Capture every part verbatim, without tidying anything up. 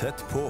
Tett på.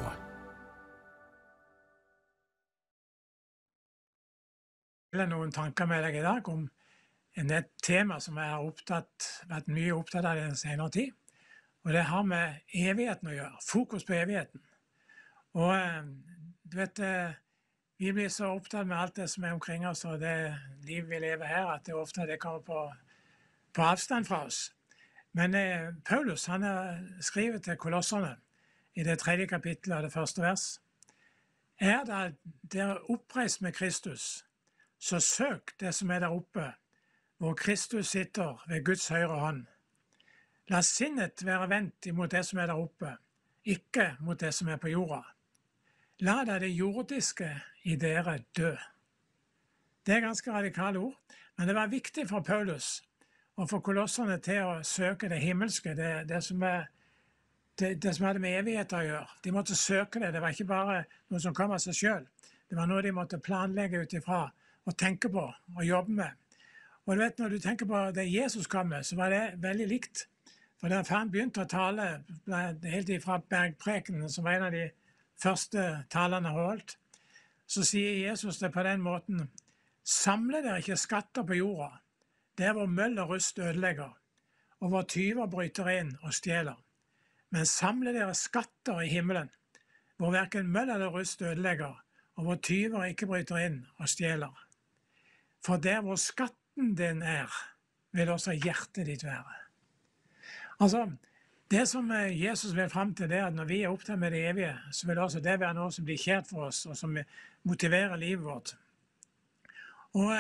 Jeg vil noen tanker med deg i dag om et tema som jeg har opptatt, vært mye opptatt av i den senere tid. Og det har med evigheten å gjøre, fokus på evigheten. Og du vet, vi blir så opptatt med alt det som er omkring oss, og det liv vi lever her, at det ofte det kommer på, på avstand fra oss. Men eh, Paulus han har skrevet til Kolosserne i det tredje kapittelet av det første vers. Er da dere oppreist med Kristus, så søk det som er der oppe, hvor Kristus sitter ved Guds høyre hånd. La sinnet være vendt imot det som er der oppe, ikke mot det som er på jorda. La da det jordiske i dere dø. Det er ganske radikale ord, men det var viktig for Paulus og for kolosserne til å søke det himmelske, det, det, som, er, det, det som hadde med evighet å gjøre. De måtte søke det, det var ikke bare noe som kom av seg selv. Det var noe de måtte planlegge ut ifra og tenke på og jobbe med. Og du vet, når du tenker på det Jesus kom med, så var det veldig likt. For da han begynte å tale helt ifra bergprekenen, som var en av de første talene holdt, så sier Jesus det på den måten: samle dere ikke skatter på jorda, der hvor møll og rust ødelegger, og hvor tyver bryter inn og stjeler. Men samle dere skatter i himmelen, hvor hverken møll eller rust ødelegger, og hvor tyver ikke bryter inn og stjeler. For der hvor skatten din er, vil også hjertet ditt være. Altså, det som Jesus vil frem til, det er at når vi er opptatt med det evige, så vil også det være noe som blir kjært for oss, og som motiverer livet vårt. Og,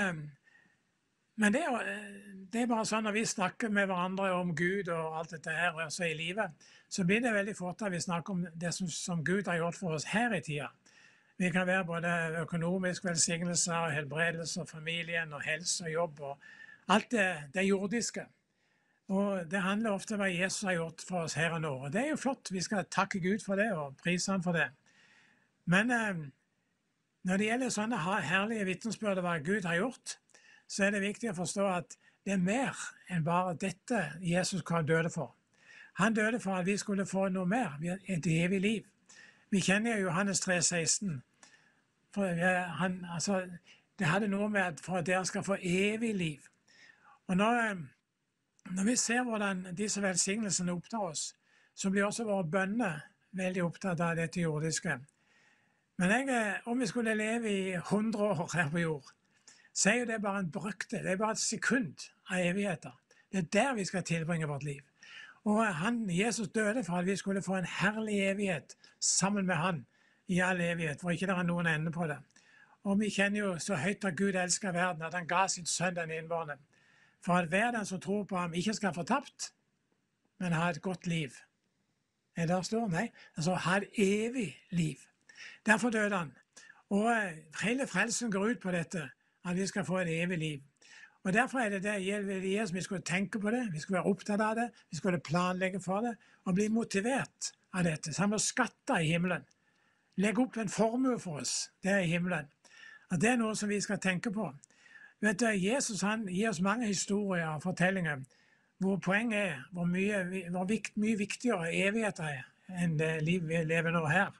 men det er, det er bare sånn når vi snakker med hverandre om Gud og alt dette her også i livet, så blir det veldig fort at vi snakker om det som, som Gud har gjort for oss her i tida. Vi kan være både økonomisk velsignelse, helbredelse, familien og helse og jobb og alt det, det jordiske. Og det handler ofte om hva Jesus har gjort for oss her og nå. Og det er jo flott, vi skal takke Gud for det og prise han for det. Men eh, når det gjelder sånne herlige vitnesbyrd hva Gud har gjort, så er det viktig å forstå at det er mer enn bare dette Jesus kom døde for. Han døde for at vi skulle få noe mer, et evig liv. Vi kjenner jo Johannes tre seksten. For han, altså, det hadde noe med at for at dere skal få evig liv. Og når, når vi ser hvordan disse velsignelsene opptar oss, så blir også våre bønner veldig opptatt av dette jordiske. Men jeg, om vi skulle leve i hundre år her på jord, så er jo det bare en brøkdel, det er bare et sekund av evigheter. Det er der vi skal tilbringe vårt liv. Og han, Jesus døde for at vi skulle få en herlig evighet sammen med han i all evighet, hvor ikke det er noen ende på det. Og vi kjenner jo så høyt at Gud elsker verden, at han ga sin sønn den innbårne, for at hver den som tror på ham ikke skal få tapt, men ha et godt liv. Er det der står? Nei, altså ha et evig liv. Derfor døde han. Og hele frelsen går ut på dette, at vi skal få et evig liv. Og derfor er det det Jesus, vi skulle tenke på det, vi skulle være opptatt av det, vi skulle planlegge for det, og bli motivert av dette. Så han må skatte i himmelen. Legge opp en formue for oss, det er i himmelen. At det er noe som vi skal tenke på. Vet du, Jesus han gir oss mange historier og fortellinger, hvor poenget er, hvor mye, hvor vikt, mye viktigere evigheter er enn det liv vi lever nå her.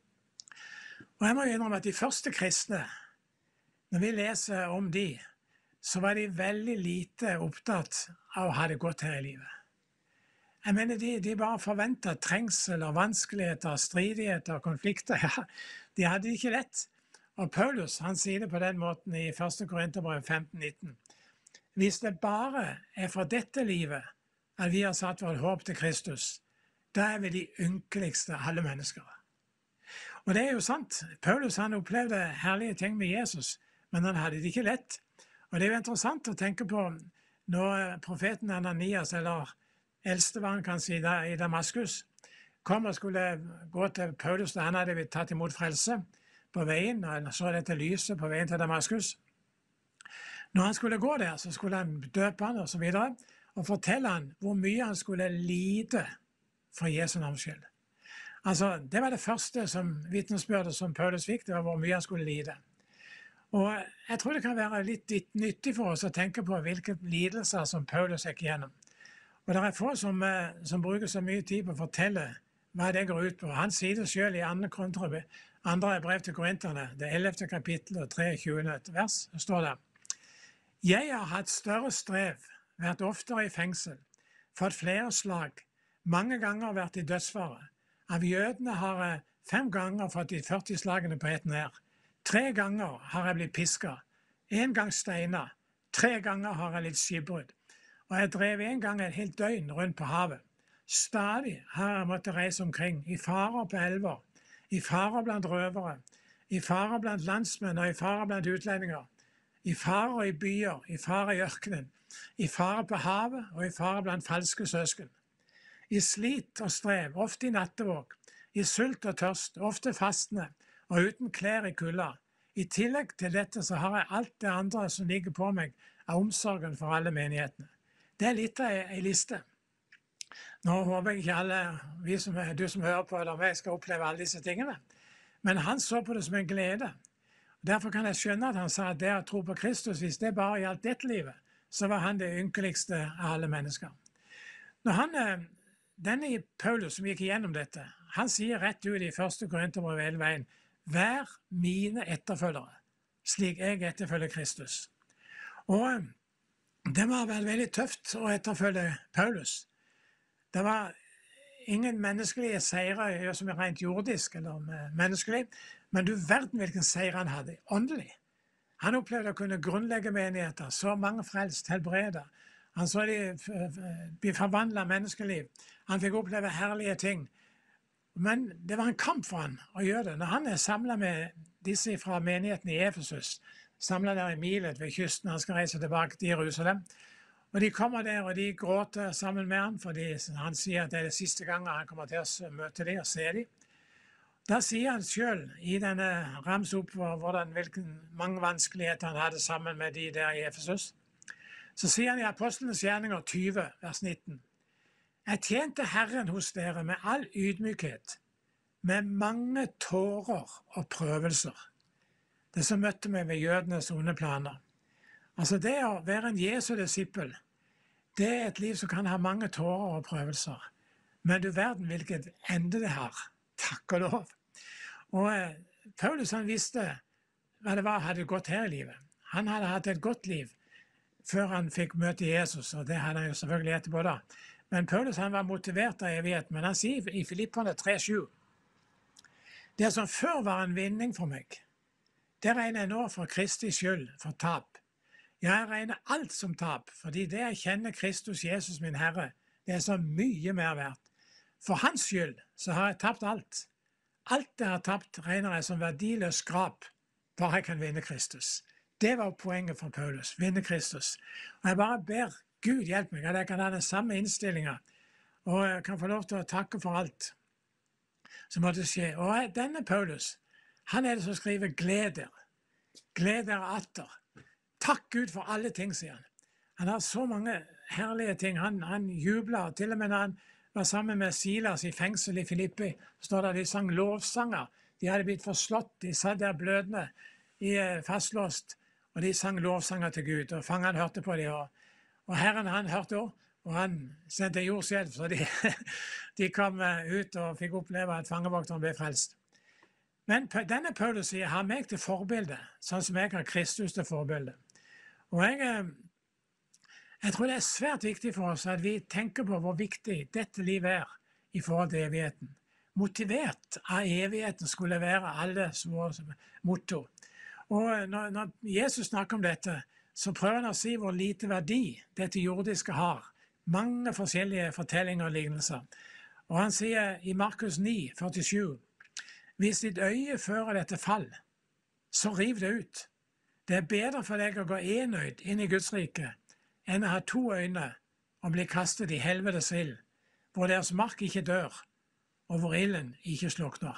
Og jeg må innrømme at de første kristne, når vi leser om de, så var de veldig lite opptatt av å ha det godt her i livet. Jeg mener, de, de bare forventet trengsel og vanskeligheter, stridigheter og konflikter. Ja, de hadde det ikke lett. Og Paulus, han sier det på den måten i første Korinterbrev femten nitten. Hvis det bare er for dette livet at vi har satt vårt håp til Kristus, da er vi de ynkeligste av alle mennesker. Og det er jo sant. Paulus, han opplevde herlige ting med Jesus, men han hadde det ikke lett. Og det er jo interessant å tenke på når profeten Ananias, eller eldstemann kan si da, i Damaskus, kom og skulle gå til Paulus da han hadde tatt imot frelse på veien, og så dette lyset på veien til Damaskus. Når han skulle gå der, så skulle han døpe han og så videre, og fortelle han hvor mye han skulle lide for Jesu navns skyld. Altså, det var det første som vitnesbyrdet som Paulus fikk, det var hvor mye han skulle lide. Og jeg tror det kan være litt nyttig for oss å tenke på hvilke lidelser som Paulus gikk igjennom. Og det er få som, som bruker så mye tid på å fortelle hva det går ut på. Han sier det selv i andre, kontra, andre brev til korinterne, det ellevte kapittel og treogtyvende vers, står det: Jeg har hatt større strev, vært oftere i fengsel, fått flere slag, mange ganger vært i dødsfare. Av jødene har jeg fem ganger fått de førti slagene på ett nær. Tre ganger har jeg blitt pisket, en gang steina, tre ganger har jeg litt skipbrudd. Og jeg drev en gang et helt døgn rundt på havet. Stadig har jeg måttet reise omkring, i farer på elver, i farer blant røvere, i farer blant landsmenn og i farer blant utlendinger, i farer i byer, i farer i ørkenen, i farer på havet og i farer blant falske søsken. I slit og strev, ofte i nattevåk, i sult og tørst, ofte fastende og uten klær i kulda. I tillegg til dette så har jeg alt det andre som ligger på meg av omsorgen for alle menighetene. Det er litt av ei liste. Nå håper jeg ikke alle, vi som er, du som hører på eller meg, skal oppleve alle disse tingene. Men han så på det som en glede. Derfor kan jeg skjønne at han sa at det å tro på Kristus, hvis det bare gjaldt dette livet, så var han det ynkeligste av alle mennesker. Når han, denne Paulus som gikk igjennom dette, han sier rett ut i første Korinterbrev hele veien: Vær mine etterfølgere, slik jeg etterfølger Kristus. Og det må ha vært veldig tøft å etterfølge Paulus. Det var ingen menneskelige seire som er rent jordisk eller menneskelig, men du verden hvilken seier han hadde, åndelig. Han opplevde å kunne grunnlegge menigheter, så mange frelst, helbreder. Han så de bli forvandlet menneskeliv. Han fikk oppleve herlige ting. Men det var en kamp for han å gjøre det. Når han er samlet med disse fra menigheten i Efesus, samlet der i Milet ved kysten, han skal reise tilbake til Jerusalem, og de kommer der og de gråter sammen med han, fordi han sier at det er det siste gangen han kommer til å møte dem og se dem. Da sier han selv i denne rams opp hvordan, hvilken mange vanskeligheter han hadde sammen med de der i Efesus. Så sier han i Apostlenes gjerninger tyve, vers nitten. Jeg tjente Herren hos dere med all ydmykhet, med mange tårer og prøvelser. Det som møtte meg ved jødenes onde planer. Altså det å være en Jesu disippel, det er et liv som kan ha mange tårer og prøvelser. Men du verden hvilket ende det har. Takk og lov. Og eh, Paulus han visste hva det var hadde gått her i livet. Han hadde hatt et godt liv før han fikk møte Jesus, og det hadde han jo selvfølgelig etterpå da. Men Paulus han var motivert av evighet, men han sier i Filipperne tre sju, det som før var en vinning for meg, det regner jeg nå for Kristi skyld, for tap. Jeg regner alt som tap, fordi det jeg kjenner Kristus Jesus min Herre, det er så mye mer verdt. For hans skyld så har jeg tapt alt. Alt jeg har tapt regner jeg som verdiløs skrap, bare jeg kan vinne Kristus. Det var poenget for Paulus, vinne Kristus. Og jeg bare ber Gud hjelpe meg, at jeg kan ha den samme innstillingen, og jeg kan få lov til å takke for alt som måtte skje. Og denne Paulus, han er det som skriver gleder, gleder atter. Takk Gud for alle ting, sier han. Han har så mange herlige ting. Han, han jubler, til og med når han var sammen med Silas i fengsel i Filippi, står det de sang lovsanger. De hadde blitt forslått, de satt der blødende, i fastlåst, og de sang lovsanger til Gud, og fangeren hørte på dem, og, og Herren han hørte også, og han sendte jordskjelv, så de, de kom ut og fikk oppleve at fangevokteren ble frelst. Men denne Paulus sier, har meg til forbilde, sånn som jeg har Kristus til forbilde. Og jeg, jeg tror det er svært viktig for oss at vi tenker på hvor viktig dette livet er i forhold til evigheten. Motivert av evigheten skulle være alles vår motto. Og når, når Jesus snakker om dette, så prøver han å si hvor lite verdi dette jordiske har. Mange forskjellige fortellinger og lignelser. Og han sier i Markus ni, førtisju, hvis ditt øye fører deg til fall, så riv det ut. Det er bedre for deg å gå enøyd inn i Guds rike, enn å ha to øyne og bli kastet i helvetes ild, hvor deres mark ikke dør, og hvor ilden ikke slukner.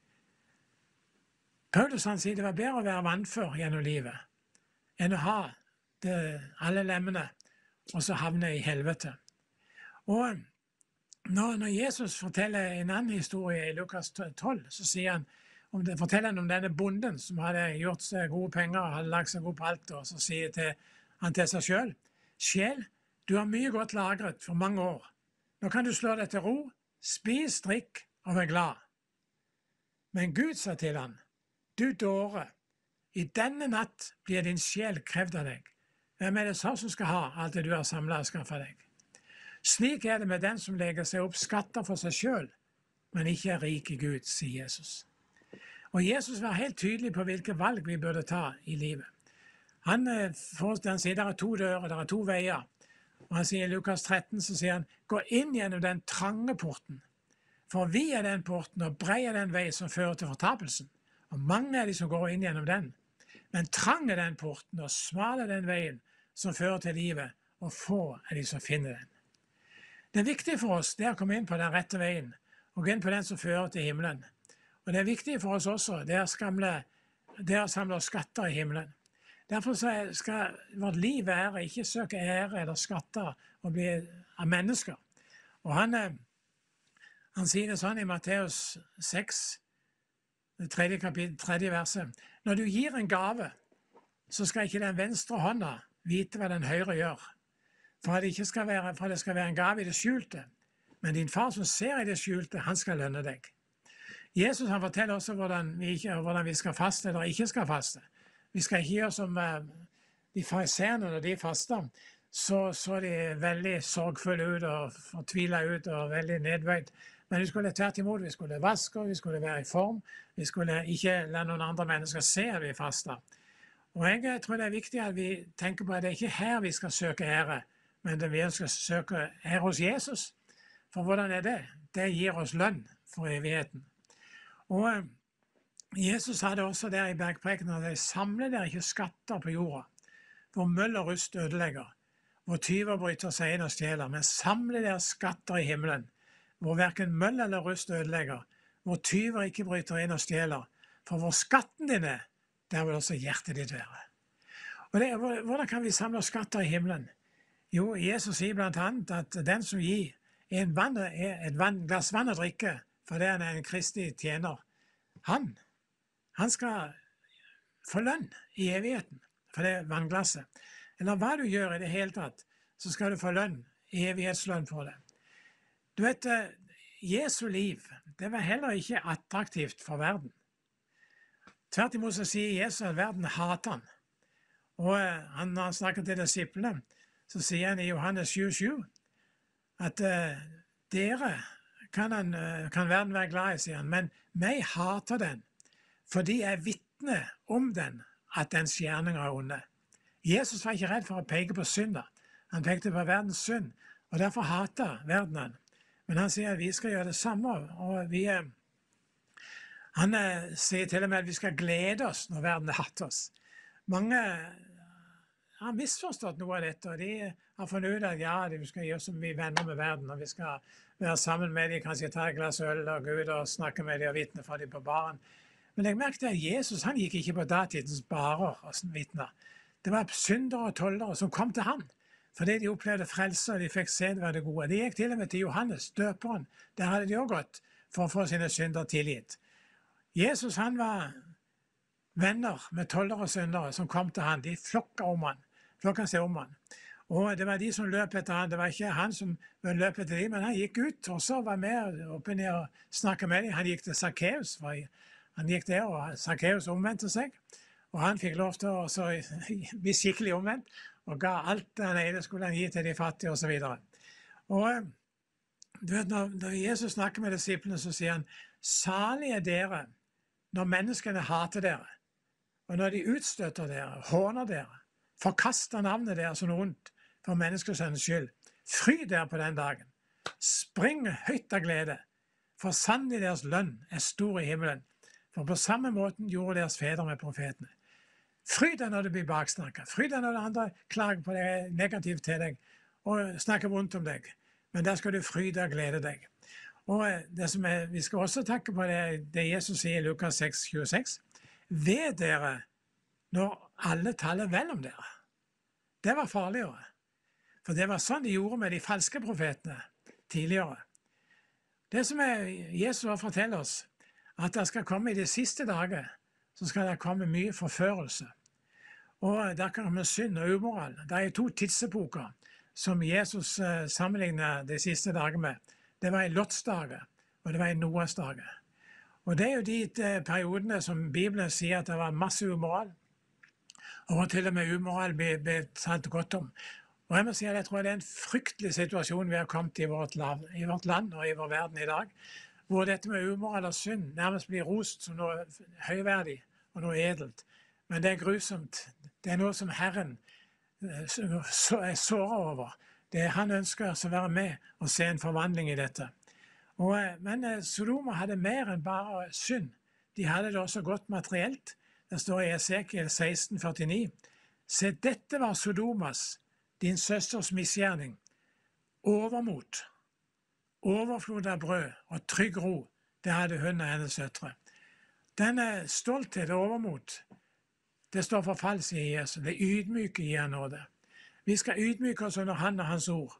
Paulus han sier det var bedre å være vannfør gjennom livet, enn å ha det, alle lemmene, og så havne i helvete. Og når, når Jesus forteller en annen historie i Lukas tolv, så sier han, om det, forteller han om denne bonden som hadde gjort seg gode penger, hadde lagt seg god på alt, og så sier til, han til seg selv, sjel, du har mye godt lagret for mange år. Nå kan du slå deg til ro, spis, drikk og vær glad. Men Gud sa til han, du dåre, i denne natt blir din sjel krevd av deg. Hvem er det så som skal ha alt det du har samlet og skaffet deg? Slik er det med den som legger seg opp skatter for seg selv, men ikke er rik i Gud, sier Jesus. Og Jesus var helt tydelig på hvilke valg vi burde ta i livet. Han, han sier det er to dører, det er to veier. Og han sier i Lukas tretten, så sier han, gå inn gjennom den trange porten. For vi er den porten, og brei er den vei som fører til fortapelsen. Og mange er de som går inn gjennom den. Men trang er den porten, og smal er den veien som fører til livet, og få er de som finner den. Det er viktig for oss, det er å komme inn på den rette veien, og gå inn på den som fører til himmelen. Og det er viktig for oss også, det er å samle, det er å samle skatter i himmelen. Derfor skal vårt liv være ikke søke ære eller skatter og bli av mennesker. Og han, han sier det sånn i Matteus seks, det tredje kapittel, tredje verset. Når du gir en gave, så skal ikke den venstre hånda vite hva den høyre gjør. For det, ikke skal være, for det skal være en gave i det skjulte. Men din far som ser i det skjulte, han skal lønne deg. Jesus han forteller også hvordan vi, ikke, hvordan vi skal faste eller ikke skal faste. Vi skal ikke gjøre som uh, de fariseerne når de faster. Så så de veldig sorgfulle ut og fortvila ut og veldig nedbøyd. Men vi skulle tvert imot, vi skulle vaske, vi skulle være i form. Vi skulle ikke la noen andre mennesker se at vi faster. Og jeg tror det er viktig at vi tenker på at det er ikke her vi skal søke ære, men det vi skal søke ære hos Jesus. For hvordan er det? Det gir oss lønn for evigheten. Og Jesus hadde også der i bergprekenen at de samler dere ikke skatter på jorda, hvor møll og rust ødelegger, hvor tyver bryter seg inn og stjeler, men samle dere skatter i himmelen, hvor hverken møll eller rust ødelegger, hvor tyver ikke bryter inn og stjeler, for hvor skatten din er, der vil også hjertet ditt være. Og det, hvordan kan vi samle skatter i himmelen? Jo, Jesus sier blant annet at den som gir en vann, et vann, glass vann å drikke, for det er en kristig tjener, han, han skal få lønn i evigheten for det vannglasset. Eller hva du gjør i det hele tatt, så skal du få lønn, evighetslønn for det. Du vet, Jesu liv, det var heller ikke attraktivt for verden. Tvert imot så sier Jesus at verden hater han. Og han, når han snakker til disiplene, så sier han i Johannes sju sju at uh, dere kan, han, uh, kan verden være glad i, sier han, men meg hater den, fordi jeg vitner om den, at dens gjerninger er onde. Jesus var ikke redd for å peke på synder. Han pekte på verdens synd, og derfor hater verden han. Men han sier at vi skal gjøre det samme, og vi, uh, han uh, sier til og med at vi skal glede oss når verden hater oss. Mange har misforstått noe av dette, og de har funnet ut at ja, vi skal gjøre som vi venner med verden, og vi skal være sammen med dem, kanskje ta et glass øl og gå ut og snakke med dem og vitne for dem på baren. Men jeg merket at Jesus han gikk ikke på datidens barer og vitner. Det var syndere og tollere som kom til han, fordi de opplevde frelse og de fikk se det var det gode. De gikk til og med til Johannes, døperen. Der hadde de også gått for å få sine synder tilgitt. Jesus han var venner med tollere og syndere som kom til han. De flokka om han. Flokka seg om han. Og det var de som løp etter han. Det var ikke han som løp etter dem, men han gikk ut og så var med oppe ned og snakket med dem. Han gikk til Zacchaeus. Han gikk der, og Zacchaeus omvendte seg. Og han fikk lov til å bli skikkelig omvendt, og ga alt han eide skulle han gi til de fattige, og så videre. Og du vet, når, når Jesus snakker med disiplene, så sier han, salig er dere når menneskene hater dere, og når de utstøtter dere, håner dere, forkaster navnet deres som noe ondt for menneskesønnens skyld. Fry dere på den dagen. Spring høyt av glede, for sannelig deres lønn er stor i himmelen. For på samme måten gjorde deres fedre med profetene. Fry deg når du blir baksnakket. Fry deg når andre klager på deg negativt til deg og snakker vondt om deg. Men der skal du fry deg og glede deg. Og det som er, vi skal også takke på det, det Jesus sier i Lukas seks tjueseks. Ved dere når alle taler vel om dere. Det var farligere. For det var sånn de gjorde med de falske profetene tidligere. Det som er, Jesus forteller oss, at det skal komme i de siste dager, så skal det komme mye forførelse. Og der kan komme synd og umoral. Det er to tidsepoker som Jesus sammenligner de siste dager med. Det var i Lots dager, og det var i Noas dager. Og det er jo de eh, periodene som Bibelen sier at det var masse umoral, og til og med umoral ble, ble talt godt om. Og jeg må si at jeg tror det er en fryktelig situasjon vi har kommet i vårt, land, i vårt land og i vår verden i dag, hvor dette med umoral og synd nærmest blir rost som noe høyverdig og noe edelt. Men det er grusomt. Det er noe som Herren er såret over. Det er Han ønsker å være med og se en forvandling i dette. Og, men Sodoma hadde mer enn bare synd. De hadde det også godt materielt. Det står i Esekiel seksten førtini. Se, dette var Sodomas, din søsters misgjerning. Overmot, overflod av brød og trygg ro, det hadde hun og hennes søstre. Denne stolthet og overmot, det står for fall, sier Jesus. Det ydmyke gir han nåde. Vi skal ydmyke oss under Han og Hans ord.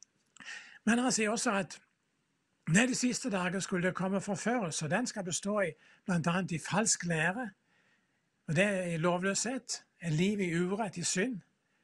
Men han sier også at når de siste dager skulle det komme forførelse, og den skal bestå i blant annet i falsk lære, og det er i lovløshet, et liv i urett, i synd.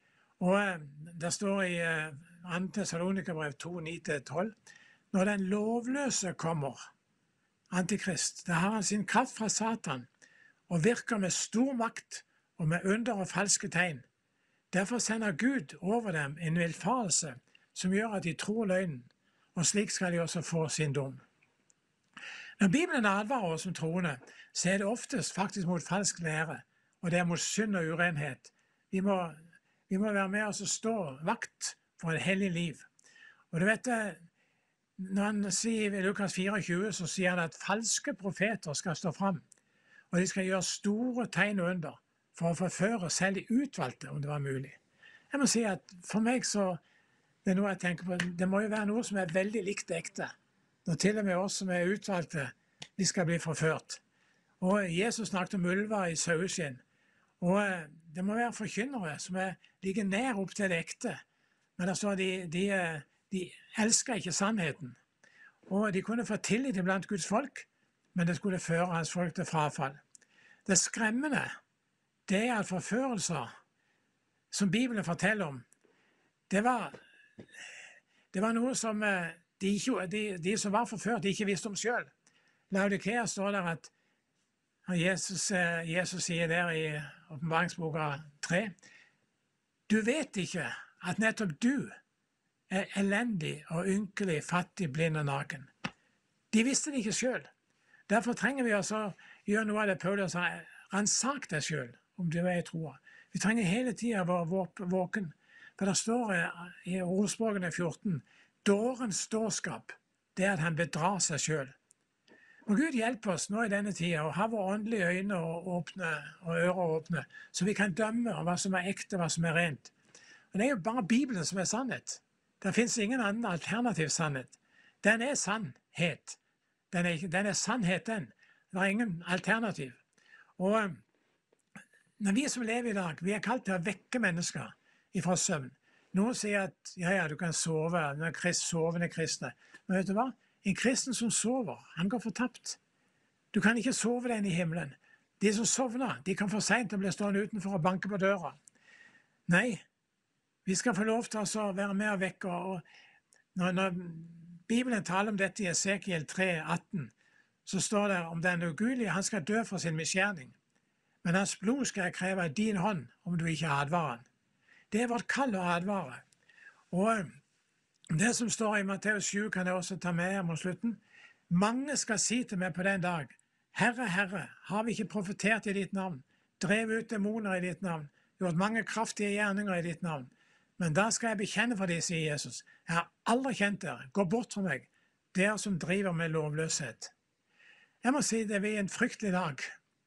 Og det står i andre Tessalonikerbrev to ni til tolv, når den lovløse kommer, Antikrist, da har han sin kraft fra Satan og virker med stor makt og med under og falske tegn. Derfor sender Gud over dem en villfarelse som gjør at de tror løgnen, og slik skal de også få sin dom. Når Bibelen advarer oss som troende, så er det oftest faktisk mot falsk lære, og det er mot synd og urenhet. Vi må, vi må være med oss og stå vakt for et hellig liv. Og du vet, når han sier i Lukas fireogtjue, så sier han at falske profeter skal stå fram, og de skal gjøre store tegn og under for å forføre selv de utvalgte, om det var mulig. Jeg må si at for meg så, det er noe jeg tenker på, det må jo være noe som er veldig likt ekte, når til og med oss som er utvalgte, de skal bli forført. Og Jesus snakket om ulver i saueskinn, og det må være forkynnere som er like nær opp til det ekte, men det står de, de, de elsker ikke sannheten, og de kunne få tillit blant Guds folk, men det skulle føre hans folk til frafall. Det skremmende, det er at forførelser, som Bibelen forteller om, det var, det var noe som de, ikke, de, de som var forført, de ikke visste om selv. Laodikea står der at Jesus, Jesus sier der i Åpenbaringsboka tre, du vet ikke at nettopp du er elendig og ynkelig, fattig, blind og naken. De visste det ikke selv. Derfor trenger vi også gjøre noe av det Paulus sa, ransak deg selv, om du er i troa. Vi trenger hele tiden å være våken. For det står i Ordspråkene fjorten, dårens dårskap, det er at han bedrar seg selv. Og Gud hjelper oss nå i denne tida å ha våre åndelige øyne åpne og ører åpne, så vi kan dømme hva som er ekte, hva som er rent. Og det er jo bare Bibelen som er sannhet. Det finnes ingen annen alternativ sannhet. Den er sannhet. Den er, den er sannhet, den. Det er ingen alternativ. Og når vi som lever i dag, vi er kalt til å vekke mennesker ifra søvn. Noen sier at ja, ja, du kan sove, når krist, sovende kristne. Men vet du hva? En kristen som sover, han går fortapt. Du kan ikke sove deg inn i himmelen. De som sovner, de kan for sent bli stående utenfor og banke på døra. Nei, vi skal få lov til å være med og vekke. Og når, når Bibelen taler om dette i Esekiel tre atten, så står det om den ugudelige, han skal dø for sin misgjerning. Men hans blod skal jeg kreve av din hånd, om du ikke advarer han. Det er vårt kall å advare. Og det som står i Matteus sju kan jeg også ta med her mot slutten. Mange skal si til meg på den dag, Herre, Herre, har vi ikke profetert i ditt navn, drev ut demoner i ditt navn, gjort mange kraftige gjerninger i ditt navn. Men da skal jeg bekjenne for deg, sier Jesus. Jeg har aldri kjent dere, gå bort fra meg, dere som driver med lovløshet. Jeg må si det blir en fryktelig dag.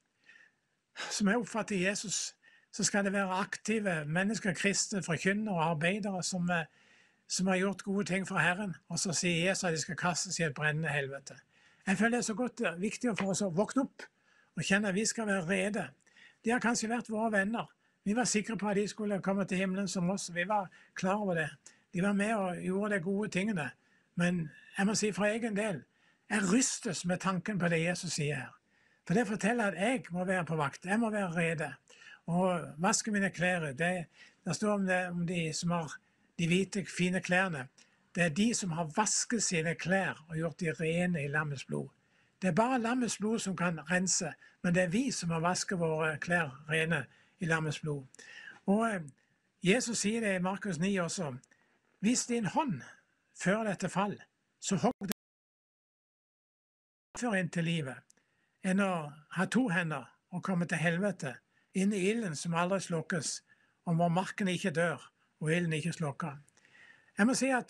Som jeg oppfatter Jesus, så skal det være aktive mennesker, kristne, forkynnere og arbeidere som, som har gjort gode ting for Herren, og så sier Jesus at de skal kastes i et brennende helvete. Jeg føler det er så godt viktig for oss å våkne opp og kjenne at vi skal være rede. De har kanskje vært våre venner. Vi var sikre på at de skulle komme til himmelen som oss. Vi var klar over det. De var med og gjorde de gode tingene. Men jeg må si for egen del, jeg rystes med tanken på det Jesus sier her. For det forteller at jeg må være på vakt. Jeg må være rede. Og vaske mine klær. Det, det står om, det, om de som har de hvite, fine klærne. det er de som har vasket sine klær og gjort de rene i lammets blod. Det er bare lammets blod som kan rense, men det er vi som har vasket våre klær rene i lammets blod. Og eh, Jesus sier det i Markus ni også, hvis din hånd fører deg til fall, så hogg det før inn til livet, enn å ha to hender og komme til helvete, inn i ilden som aldri slukkes, og hvor marken ikke dør, og ilden ikke slukker. Jeg må si at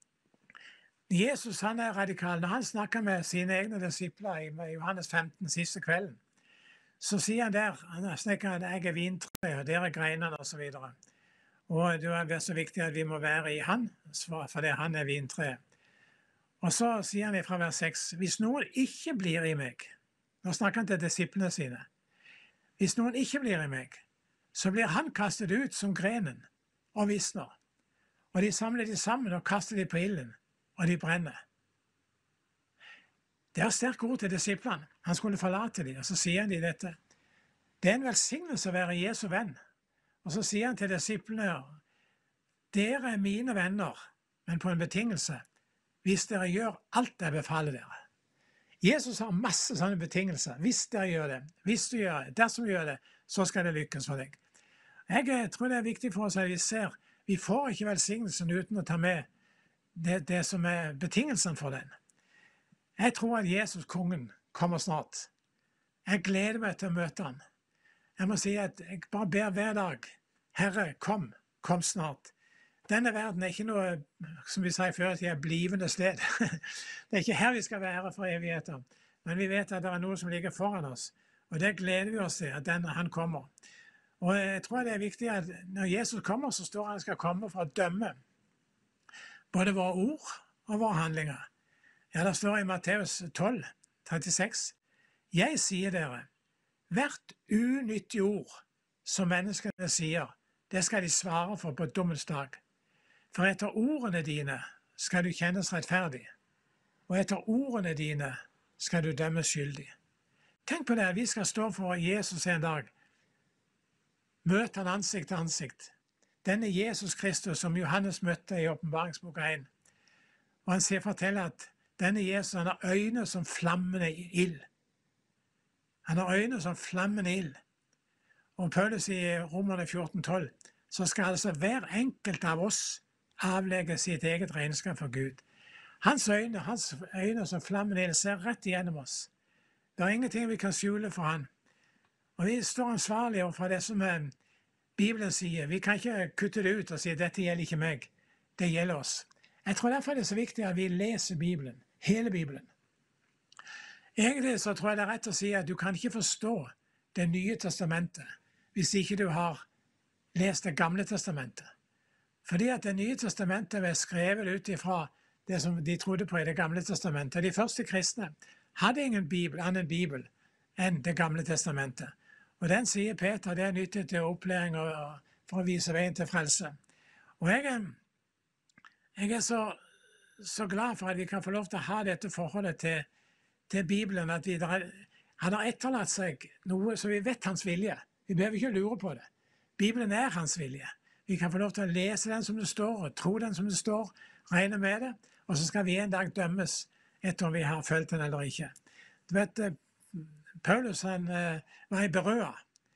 Jesus han er radikal. Når han snakker med sine egne disipler i Johannes femten, siste kvelden, så sier han der, han snakker at jeg er vintre, og dere er greinene, og så videre. Og det er så viktig at vi må være i han, fordi han er vintre. Og så sier han fra vers seks, hvis noen ikke blir i meg, nå snakker han til disiplene sine, hvis noen ikke blir i meg, så blir han kastet ut som grenen og visner. Og de samler de sammen og kaster de på ilden, og de brenner. Det er sterke ord til disiplene. Han skulle forlate dem, og så sier han de dette. Det er en velsignelse å være Jesu venn. Og så sier han til disiplene, dere er mine venner, men på en betingelse, hvis dere gjør alt jeg befaler dere. Jesus har masse sånne betingelser. Hvis dere gjør det, hvis du gjør det, dersom du gjør det, så skal det lykkes for deg. Jeg tror det er viktig for oss at vi ser, vi får ikke velsignelsen uten å ta med det, det som er betingelsen for den. Jeg tror at Jesus, kongen, kommer snart. Jeg gleder meg til å møte han. Jeg må si at jeg bare ber hver dag, Herre, kom, kom snart. Denne verden er ikke noe, som vi sier før, et blivende sted. Det er ikke her vi skal være for evigheter. Men vi vet at det er noe som ligger foran oss. Og det gleder vi oss til, at den, han kommer. Og jeg tror det er viktig at når Jesus kommer, så står han skal komme for å dømme både våre ord og våre handlinger. Ja, det står i Matteus tolv, trettiseks. Jeg sier dere, hvert unyttig ord som menneskene sier, det skal de svare for på dommens dag. For etter ordene dine skal du kjennes rettferdig, og etter ordene dine skal du dømmes skyldig. Tenk på det, vi skal stå for Jesus en dag. Møte han ansikt til ansikt. Denne Jesus Kristus som Johannes møtte i åpenbaringsboka én. Og han sier forteller at denne Jesus han har øyne som flammende ild. Han har øyne som flammende ild. Og Paulus i Romerne fjorten tolv, så skal altså hver enkelt av oss avlegge sitt eget regnskap for Gud. Hans øyne, hans øyne som flammende ild ser rett igjennom oss. Det er ingenting vi kan skjule for han. Og vi står ansvarlige for det som Bibelen sier. Vi kan ikke kutte det ut og si dette gjelder ikke meg, det gjelder oss. Jeg tror derfor det er så viktig at vi leser Bibelen, hele Bibelen. Egentlig så tror jeg det er rett å si at du kan ikke forstå det nye testamentet hvis ikke du har lest det gamle testamentet. Fordi at det nye testamentet var skrevet ut ifra det som de trodde på i det gamle testamentet. De første kristne hadde ingen bibel, annen bibel enn det gamle testamentet. Og den sier Peter, det er nyttig til opplæring og, og for å vise veien til frelse. Og jeg er, jeg er så, så glad for at vi kan få lov til å ha dette forholdet til, til Bibelen, at vi, der, han har etterlatt seg noe så vi vet hans vilje. Vi behøver ikke lure på det. Bibelen er hans vilje. Vi kan få lov til å lese den som det står, og tro den som det står, regne med det, og så skal vi en dag dømmes etter om vi har følt den eller ikke. Du vet, Paulus han var i Berøa.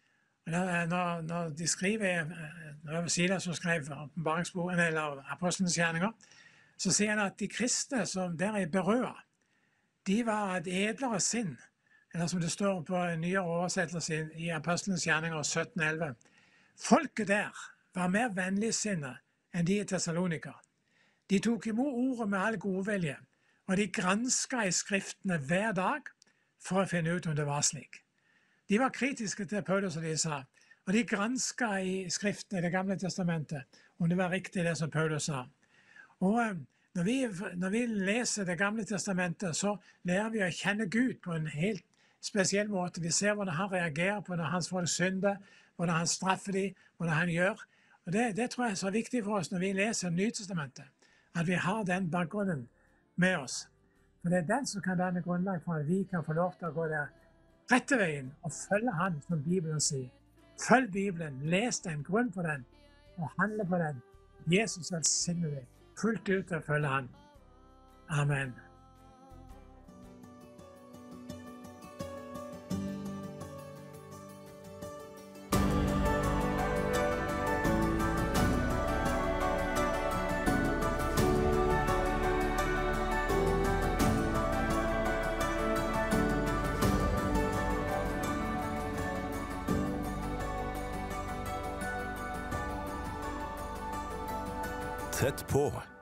Når, når de skriver, når det var Silas som skrev åpenbaringsboken eller Apostlenes gjerninger, så sier han at de kristne som der i Berøa, de var et edlere sinn, eller som det står på en nyere oversettelse i Apostlenes gjerninger sytten elleve. Folket der var mer vennligsinnet enn de i Thessalonika. De tok imot ordet med all godvilje, og de gransket i skriftene hver dag for å finne ut om det var slik. De var kritiske til Paulus, og de sa, og de gransket i skriftene i det gamle testamentet om det var riktig det som Paulus sa. Og når vi, når vi leser det gamle testamentet, så lærer vi å kjenne Gud på en helt spesiell måte. Vi ser hvordan han reagerer på når hans folk synder, hvordan han straffer dem, hvordan han gjør. Og det, det tror jeg er så viktig for oss når vi leser Nytestamentet, at vi har den bakgrunnen med oss. For det er den som kan danne grunnlag for at vi kan få lov til å gå der rette veien og følge han, som Bibelen sier. Følg Bibelen, les den, grunn på den, og handle på den. Jesus velsigne deg. fullt ut til å følge han. Amen. Tett på.